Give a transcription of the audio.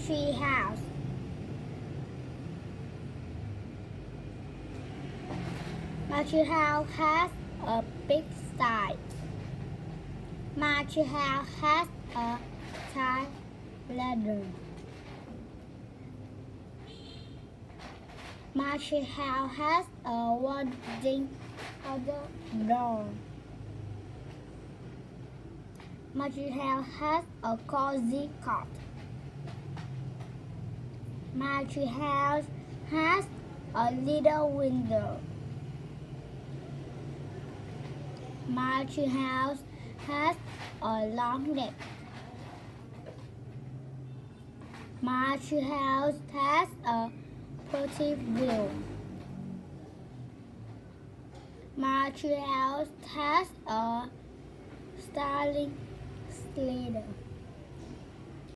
tree house. My tree house has a big side. My tree house has a tall ladder. My tree house has a wooden door. My tree house has a cozy cot. My tree house has a little window. My tree house has a long neck. My tree house has a pretty view. My tree house has a styling slider.